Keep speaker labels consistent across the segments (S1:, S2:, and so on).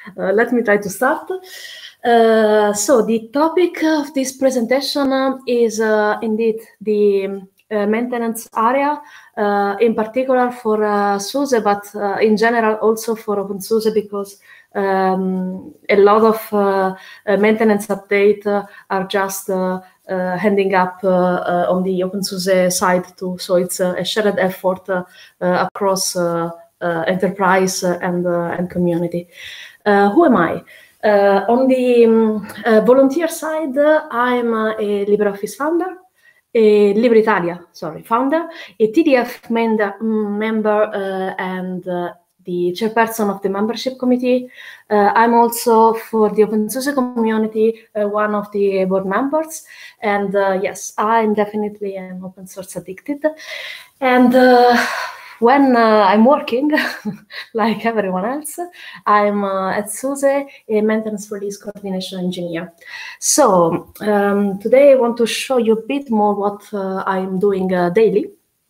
S1: Let me try to start. So the topic of this presentation is indeed the maintenance area, in particular for SUSE, but in general also for OpenSUSE, because a lot of maintenance updates are just handing up on the OpenSUSE side too. So it's a shared effort across enterprise and community. Who am I? On the volunteer side, I'm a LibreOffice founder, a LibreItalia, founder, a TDF member, and the chairperson of the membership committee. I'm also, for the OpenSUSE community, one of the board members. And yes, I'm definitely an open source addicted. And when I'm working, like everyone else, I'm at SUSE, a maintenance release coordination engineer. So today I want to show you a bit more what I'm doing daily.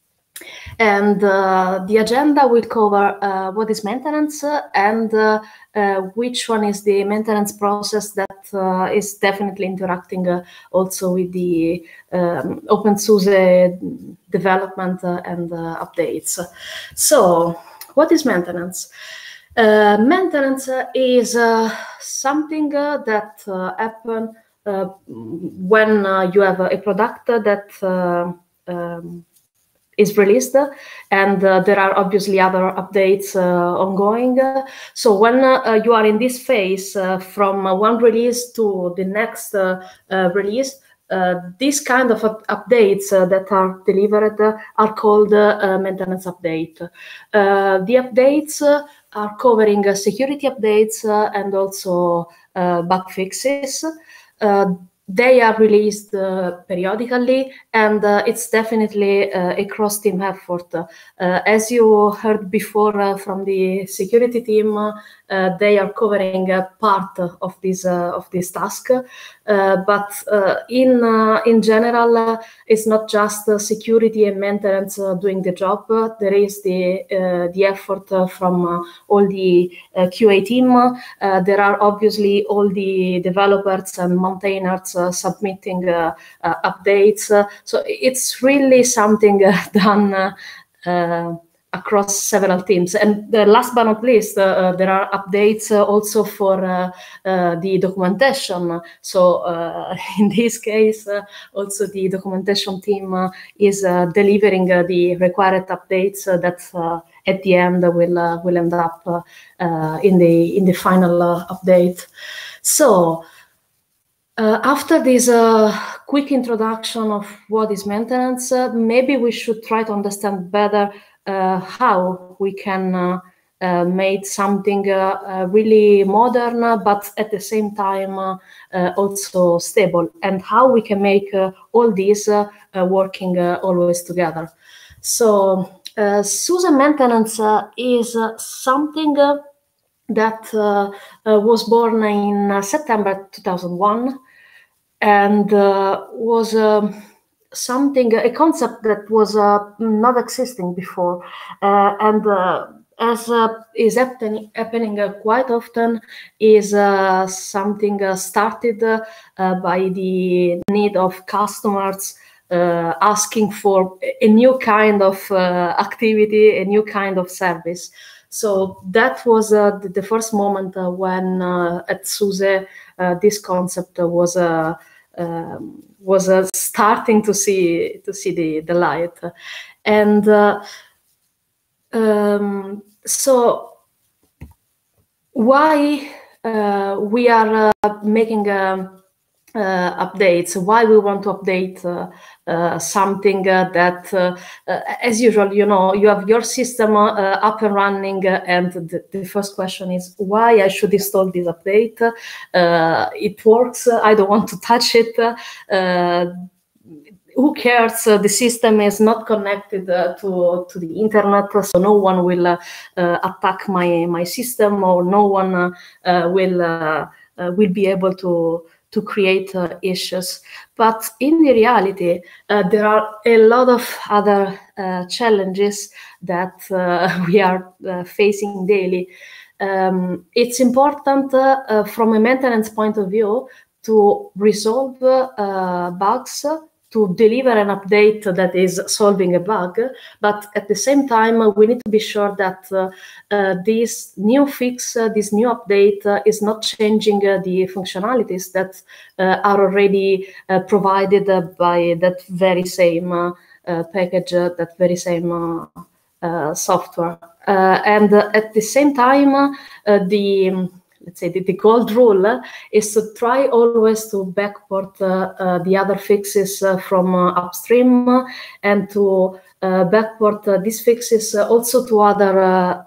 S1: And the agenda will cover what is maintenance and which one is the maintenance process that is definitely interacting also with the OpenSUSE development and updates. So what is maintenance? Maintenance is something that happens when you have a product that is released, and there are obviously other updates ongoing. So when you are in this phase from one release to the next release, these kind of updates that are delivered are called maintenance update. The updates are covering security updates and also bug fixes. They are released periodically, and it's definitely a cross-team effort. As you heard before from the security team, they are covering part of this task. But in general, it's not just security and maintenance doing the job. There is the effort from all the QA team. There are obviously all the developers and maintainers submitting updates. So it's really something done across several teams. And last but not least, there are updates also for the documentation. So in this case, also the documentation team is delivering the required updates that at the end will end up in the final update. So after this quick introduction of what is maintenance, maybe we should try to understand better how we can make something really modern, but at the same time also stable, and how we can make all these working always together. So SUSE maintenance is something that was born in September 2001, and was a concept that was not existing before, and as is happening quite often, is something started by the need of customers asking for a new kind of activity, a new kind of service. So that was the first moment when at SUSE this concept was starting to see the light. And so why we are making updates, why we want to update something that, as usual, you have your system up and running, and the first question is why I should install this update. It works, I don't want to touch it. Who cares? The system is not connected to the internet, so no one will attack my system, or no one will be able to create issues. But in the reality, there are a lot of other challenges that we are facing daily. it's important from a maintenance point of view to resolve bugs, to deliver an update that is solving a bug, but at the same time, we need to be sure that this new fix, this new update is not changing the functionalities that are already provided by that very same package, that very same software. And at the same time, let's say the gold rule is to try always to backport the other fixes from upstream, and to backport these fixes also to other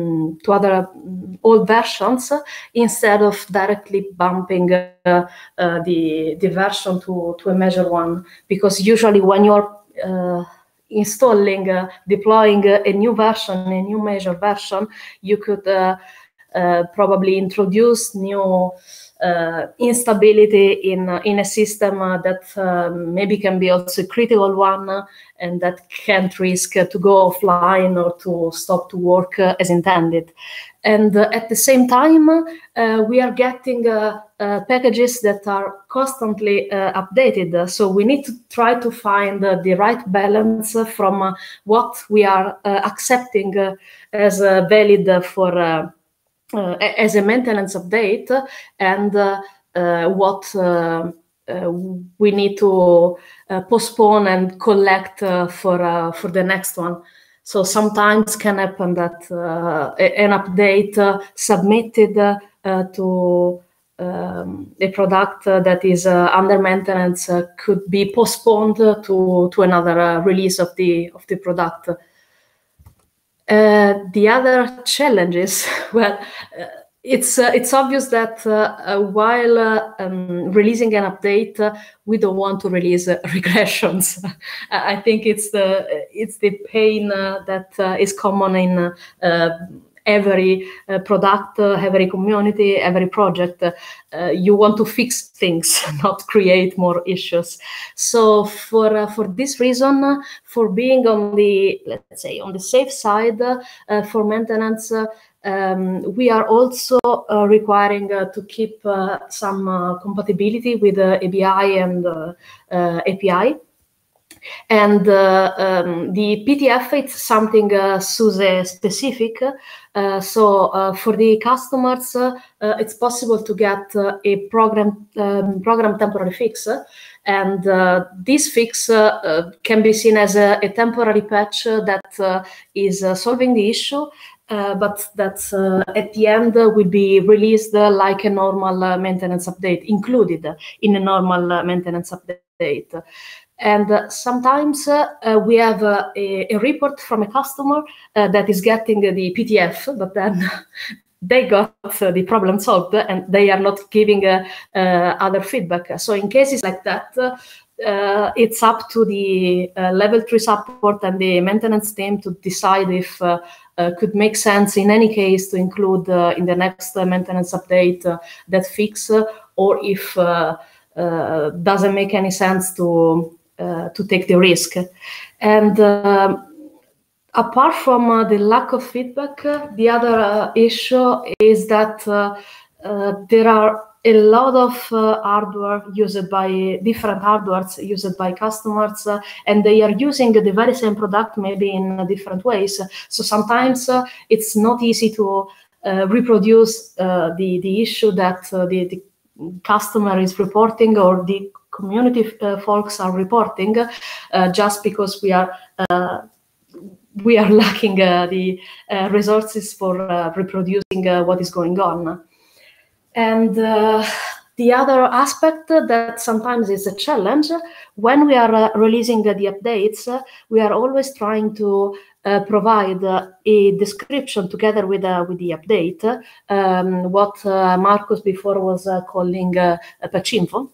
S1: old versions, instead of directly bumping the version to a major one, because usually when you're installing, deploying a new version, a new major version, you could probably introduce new instability in a system that maybe can be also a critical one, and that can't risk to go offline or to stop to work as intended. And at the same time, we are getting packages that are constantly updated. So we need to try to find the right balance from what we are accepting as valid for as a maintenance update, and what we need to postpone and collect for the next one. So sometimes can happen that an update submitted to a product that is under maintenance could be postponed to another release of the product. The other challenges, well, it's obvious that while releasing an update, we don't want to release regressions. I think it's the pain that is common in every product, every community, every project. You want to fix things, not create more issues. So for this reason, for being on the, let's say, on the safe side for maintenance, we are also requiring to keep some compatibility with ABI and API. And the PTF, it's something SUSE specific. So for the customers, it's possible to get a program temporary fix. And this fix can be seen as a temporary patch that is solving the issue, but that at the end will be released like a normal maintenance update, included in a normal maintenance update. And sometimes we have a report from a customer that is getting the PTF, but then they got the problem solved and they are not giving other feedback. So in cases like that, it's up to the level 3 support and the maintenance team to decide if could make sense in any case to include in the next maintenance update that fix, or if doesn't make any sense to take the risk. And apart from the lack of feedback, the other issue is that there are a lot of hardware used by different hardwares used by customers, and they are using the very same product maybe in different ways. So sometimes it's not easy to reproduce the issue that the customer is reporting or the community folks are reporting, just because we are lacking the resources for reproducing what is going on. And the other aspect that sometimes is a challenge, when we are releasing the updates, we are always trying to provide a description together with the update, what Marcus before was calling patch info.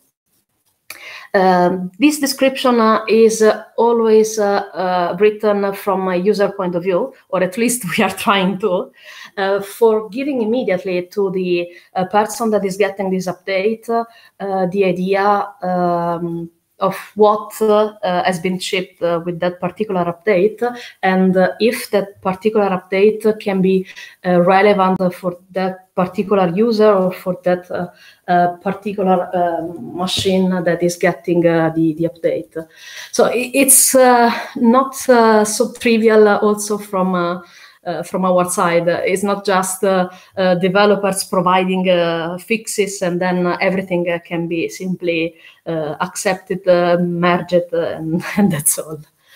S1: This description is always written from a user point of view, or at least we are trying to, for giving immediately to the person that is getting this update the idea of what has been shipped with that particular update, and if that particular update can be relevant for that particular user or for that particular machine that is getting the update. So it's not so trivial also from our side. It's not just developers providing fixes and then everything can be simply accepted, merged, and that's all.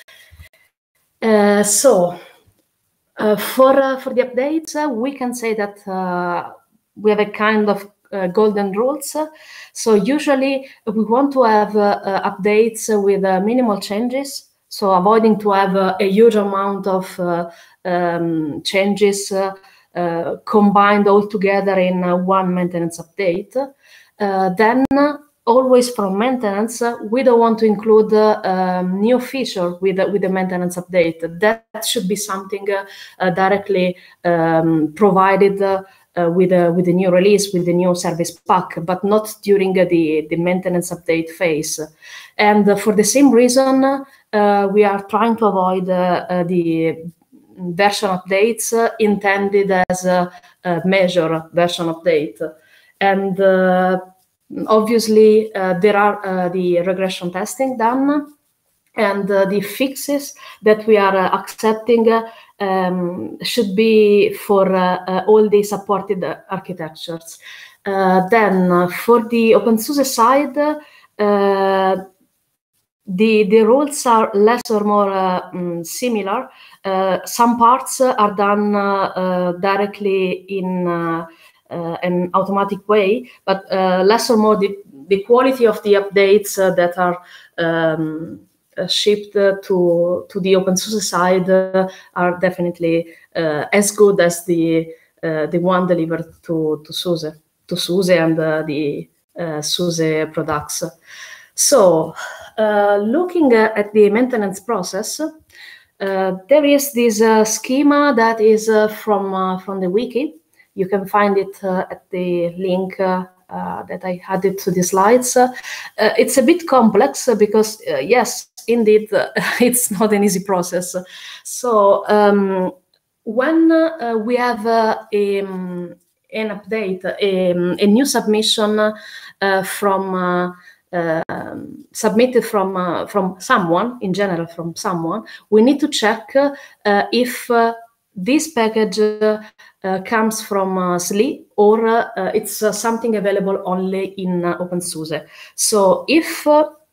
S1: So for the updates, we can say that we have a kind of golden rules. So usually we want to have updates with minimal changes, so avoiding to have a huge amount of changes combined all together in one maintenance update. Then always from maintenance, we don't want to include new feature with the maintenance update. That should be something directly provided with the new release, with the new service pack, but not during the maintenance update phase. And for the same reason, we are trying to avoid the version updates intended as a measure version update. And obviously, there are the regression testing done, and the fixes that we are accepting should be for all the supported architectures. Then for the OpenSUSE side, the rules are less or more similar. Some parts are done directly in an automatic way, but less or more the quality of the updates that are shipped to the OpenSUSE side are definitely as good as the one delivered to SUSE and the SUSE products. So looking at the maintenance process, there is this schema that is from the wiki. You can find it at the link that I added to the slides. It's a bit complex because, yes, indeed, it's not an easy process. So when we have an update, a new submission submitted from someone, in general from someone, we need to check if this package comes from SLE or it's something available only in OpenSUSE. So if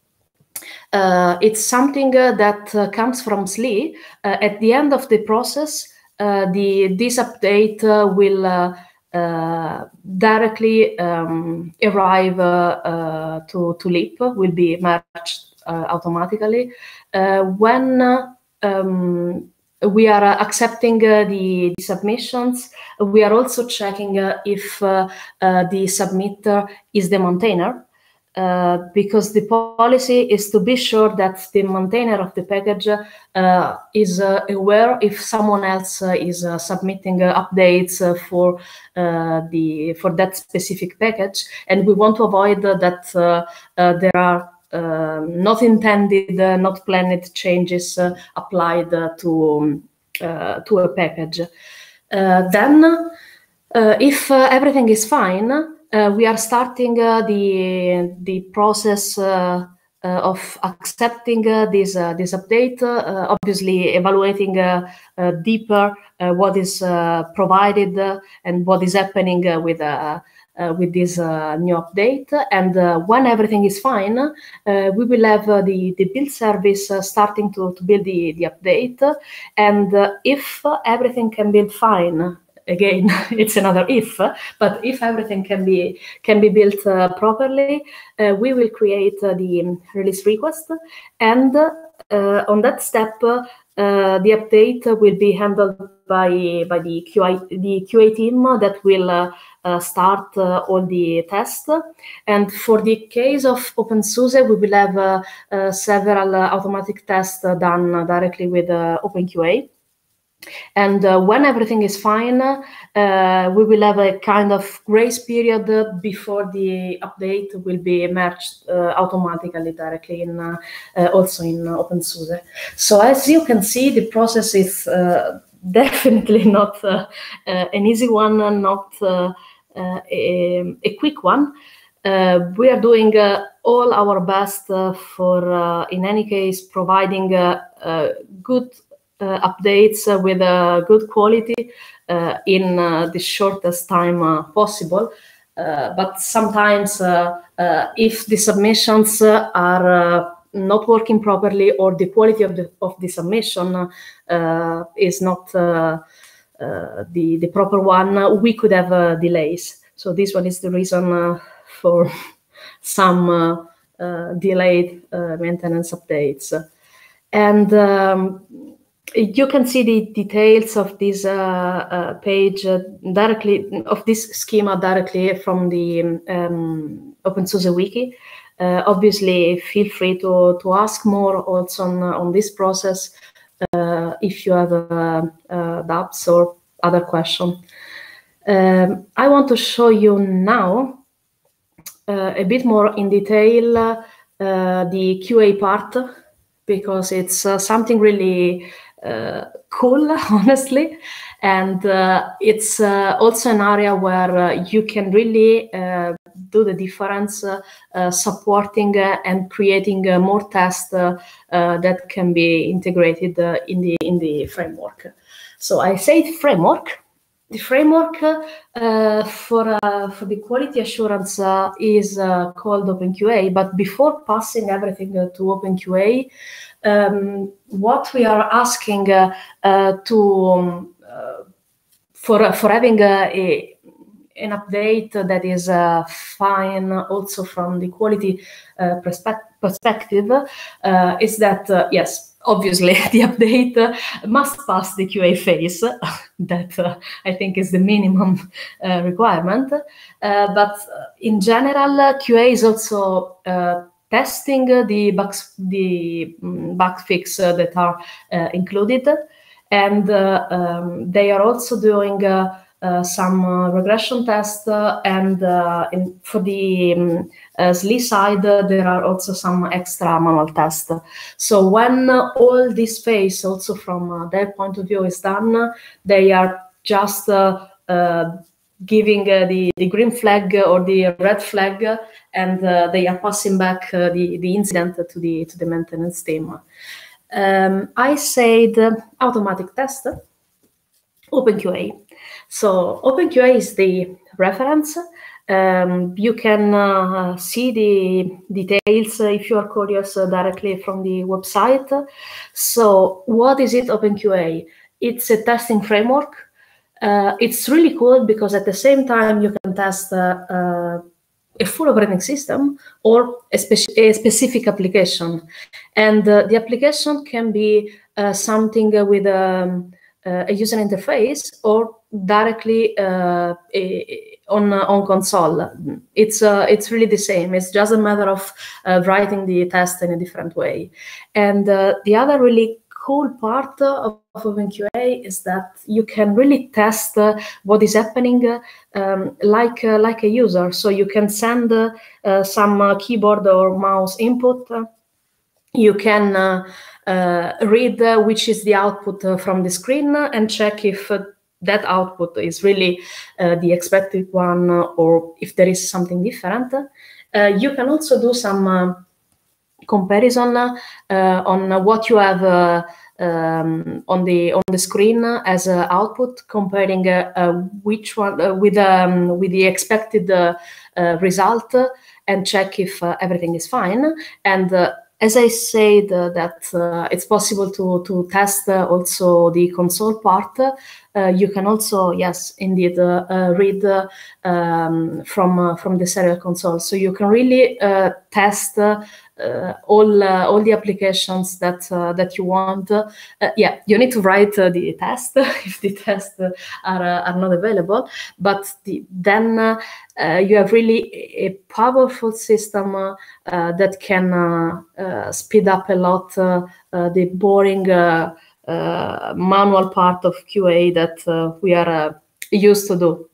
S1: it's something that comes from SLE, at the end of the process, this update will directly arrive to LEAP, will be merged automatically. When we are accepting the submissions, we are also checking if the submitter is the maintainer, because the policy is to be sure that the maintainer of the package is aware if someone else is submitting updates for that specific package, and we want to avoid that there are not intended, not planned changes applied to a package. Then, if everything is fine, we are starting the process of accepting this update, obviously evaluating deeper what is provided and what is happening with this new update. And when everything is fine, we will have the build service starting to build the update. And if everything can build fine, again, it's another if, but if everything can be built properly, we will create the release request, and on that step, the update will be handled by the QA team that will start all the tests. And for the case of OpenSUSE, we will have several automatic tests done directly with OpenQA. And when everything is fine, we will have a kind of grace period before the update will be merged automatically directly in also in OpenSUSE. So as you can see, the process is definitely not an easy one, not a quick one. We are doing all our best for, in any case, providing good updates with good quality in the shortest time possible. But sometimes if the submissions are not working properly, or the quality of the submission is not the proper one, we could have delays. So this one is the reason for some delayed maintenance updates. And you can see the details of this page directly, of this schema directly from the OpenSUSE wiki. Obviously, feel free to ask more also on this process if you have doubts or other questions. I want to show you now a bit more in detail the QA part, because it's something really cool, honestly, and it's also an area where you can really do the difference, supporting and creating more tests that can be integrated in the framework. So I say framework. The framework for the quality assurance is called OpenQA, but before passing everything to OpenQA, what we are asking for having an update that is fine also from the quality perspective is that, yes, obviously the update must pass the QA phase. That I think is the minimum requirement. But in general, QA is also testing the bug fix that are included, and they are also doing some regression tests, and for the SLE side, there are also some extra manual tests. So when all this phase, also from their point of view, is done, they are just giving the green flag or the red flag, and they are passing back the incident to the maintenance team. I said automatic test, OpenQA. So OpenQA is the reference. You can see the details if you are curious directly from the website. So what is it, OpenQA? It's a testing framework. It's really cool because at the same time you can test a full operating system or a specific application. And the application can be something with a user interface or directly on console. It's really the same. It's just a matter of writing the test in a different way. And the other really cool part of OpenQA is that you can really test what is happening like a user. So you can send some keyboard or mouse input. You can read which is the output from the screen and check if that output is really the expected one or if there is something different. You can also do some comparison on what you have on the screen as output, comparing which one with the expected result, and check if everything is fine. And as I said, that it's possible to test also the console part. You can also, yes, indeed, read from the serial console. So you can really test all the applications that you want. Yeah, you need to write the test if the tests are not available. But then you have really a powerful system that can speed up a lot the boring manual part of QA that we are used to do.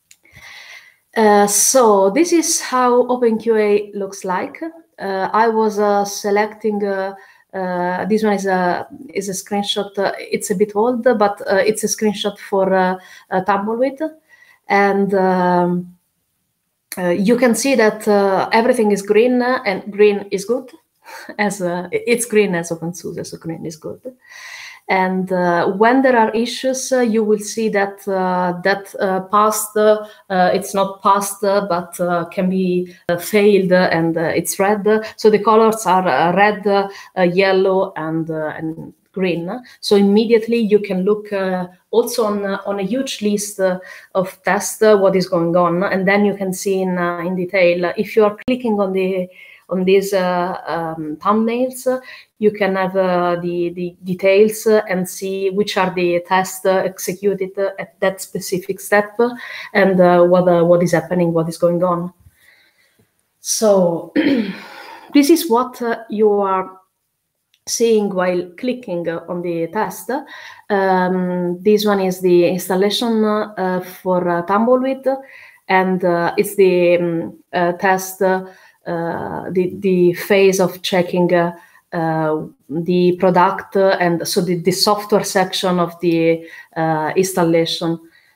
S1: So this is how OpenQA looks like. I was selecting. This one is a screenshot. It's a bit old, but it's a screenshot for Tumbleweed, and you can see that everything is green, and green is good. As it's green as OpenSUSE, so green is good. And when there are issues, you will see that passed. It's not passed, but can be failed, and it's red. So the colors are red, yellow, and green. So immediately you can look also on a huge list of tests what is going on, and then you can see in detail. If you are clicking on these thumbnails, you can have the details and see which are the tests executed at that specific step, and what is happening, what is going on. So this is what you are seeing while clicking on the test. This one is the installation for Tumbleweed, and it's the test, the phase of checking the product, and so the software section of the installation.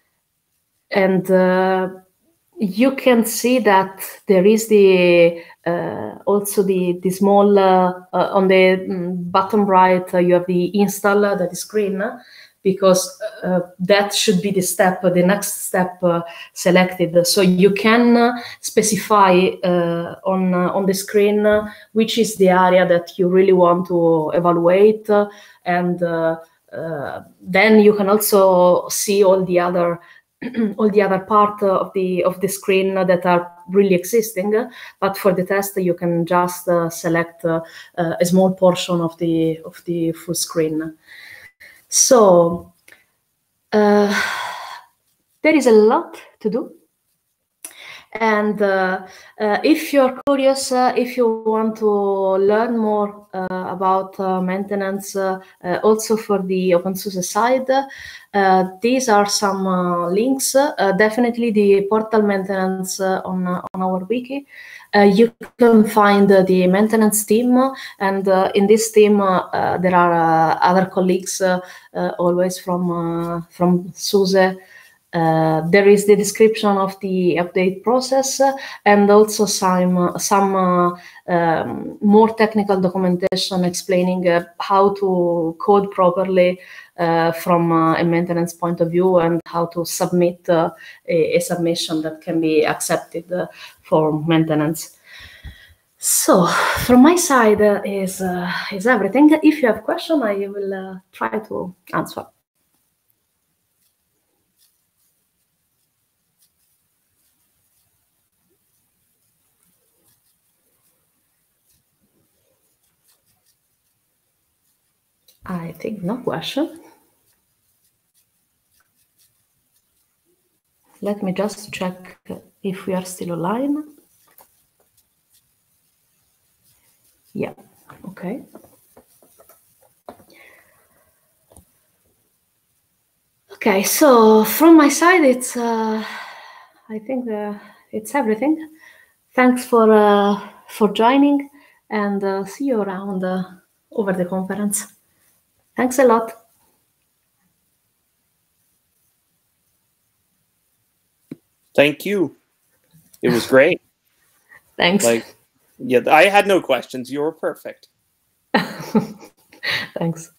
S1: And you can see that there is the also the small on the bottom right, you have the install that is green, because that should be the next step selected. So you can specify on the screen which is the area that you really want to evaluate, and then you can also see all the other part of the screen that are really existing, but for the test you can just select a small portion of the full screen. So there is a lot to do, and if you're curious, if you want to learn more about maintenance, also for the OpenSUSE side, these are some links. Definitely the portal maintenance on our wiki. You can find the maintenance team, and in this team there are other colleagues always from SUSE. There is the description of the update process, and also some more technical documentation explaining how to code properly from a maintenance point of view, and how to submit a submission that can be accepted for maintenance. So from my side is everything. If you have questions, I will try to answer. I think no question. Let me just check if we are still online. Yeah, okay. Okay, so from my side, it's I think it's everything. Thanks for joining, and see you around over the conference. Thanks a lot.
S2: Thank you. It was great.
S1: Thanks.
S2: Yeah, I had no questions. You were perfect.
S1: Thanks.